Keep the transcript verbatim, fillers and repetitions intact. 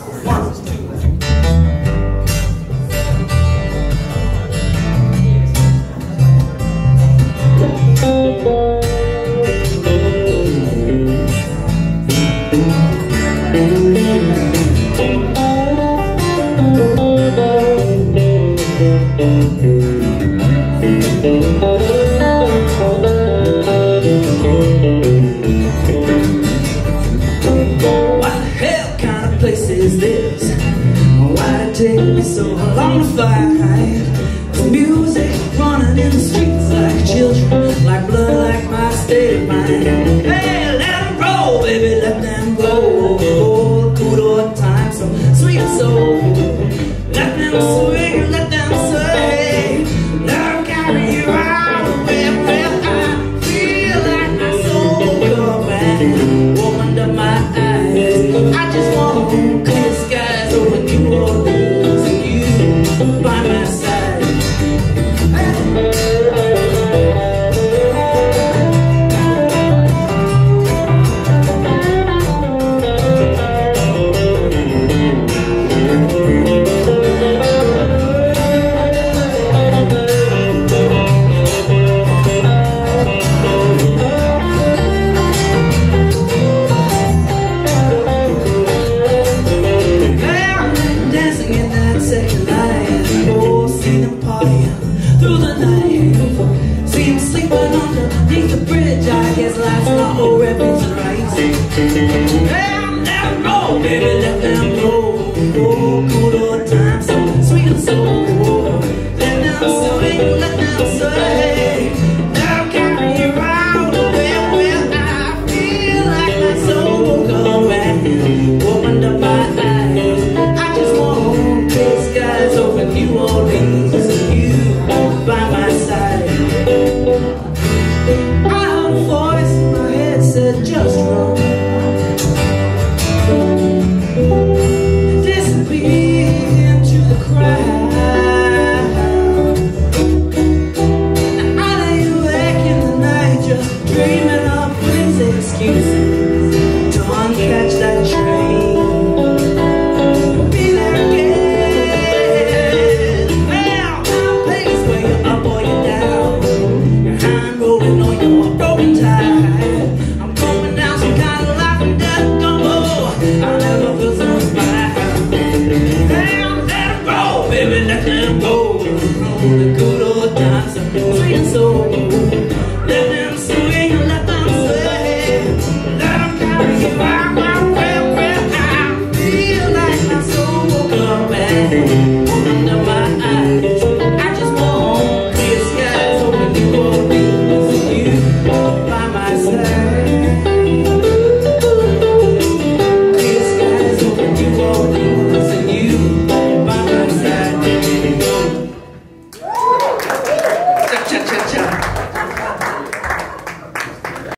One, two. Place is this? Why'd it take me so long to find the music running in the streets like children, like blood, like my state of mind? Hey, let them roll, baby, let them go. Oh, good old time, so sweet and soul. Let them swing, let them sway. Let them carry you out the way. Well, I feel like my soul come back, opened up my eyes. I just want clear skies over New Orleans and you by my side. Through the night, see him sleeping underneath the bridge. I guess life's not all refuge right. Let them roll, baby, let them roll. Oh, good old